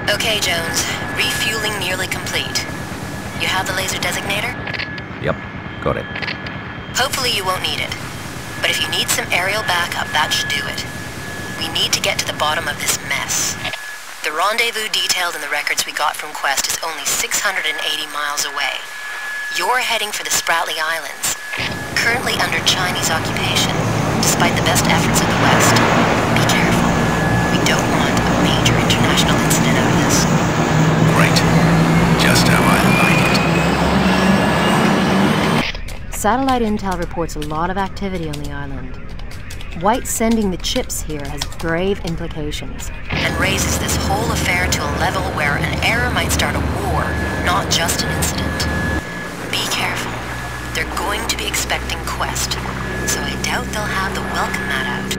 Okay, Jones. Refueling nearly complete. You have the laser designator? Yep, got it. Hopefully you won't need it. But if you need some aerial backup, that should do it. We need to get to the bottom of this mess. The rendezvous detailed in the records we got from Quest is only 680 miles away. You're heading for the Spratly Islands, currently under Chinese occupation, despite the best efforts of the West. Be careful. We don't want a major international incident out of this. Great. Just how I like it. Satellite intel reports a lot of activity on the island. White sending the chips here has grave implications. And raises this whole affair to a level where an error might start a war, not just an incident. Be careful. They're going to be expecting Quest, so I doubt they'll have the welcome mat out.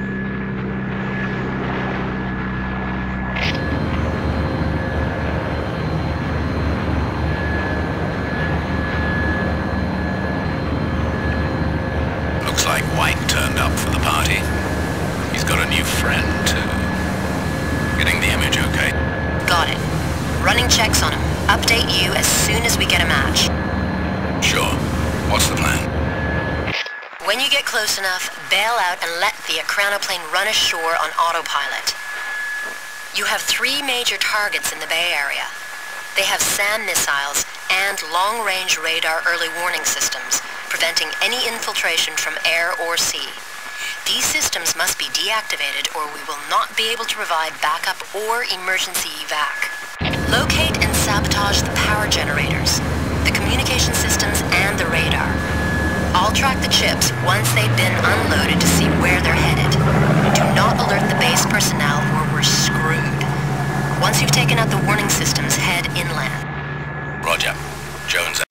Looks like White turned up for the party. He's got a new friend, too. Getting the image okay? Got it. Running checks on him. Update you as soon as we get a match. Sure. What's the plan? When you get close enough, bail out and let the Acranoplane run ashore on autopilot. You have 3 major targets in the Bay Area. They have SAM missiles and long-range radar early warning systems, preventing any infiltration from air or sea. These systems must be deactivated or we will not be able to provide backup or emergency evac. Locate and sabotage the power generators, the communication systems, and the radar. I'll track the chips once they've been unloaded to see where they're headed. Do not alert the base personnel or we're screwed. Once you've taken out the warning systems, head inland. Roger. Jones.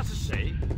是谁？